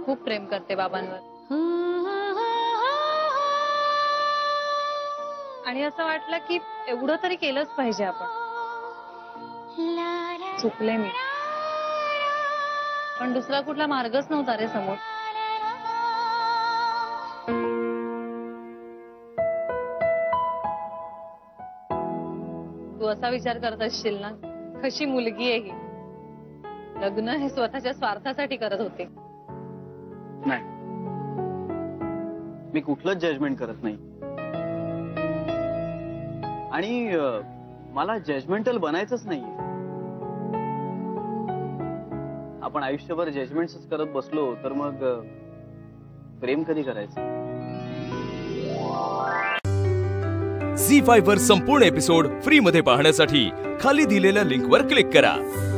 खूप प्रेम करते बाबांवर. आणि असं वाटलं की एवढं तरी केलंच पाहिजे आपण. चुकले मी, पण दुसरा कुठला मार्गच नव्हता रे समोर. तू असा विचार करत असशील ना, कशी मुलगी आहे ही, लग्न हे स्वतःच्या स्वार्थासाठी करत होते. नाही, मी कुठलंच जजमेंट करत नाही. आणि मला जजमेंटल बनायचंच नाहीये. आपण आयुष्यभर जजमेंट्स करत बसलो तर मग प्रेम कधी करायचं. झी5 वर संपूर्ण एपिसोड फ्री मध्ये पाहण्यासाठी खाली दिलेल्या लिंकवर क्लिक करा.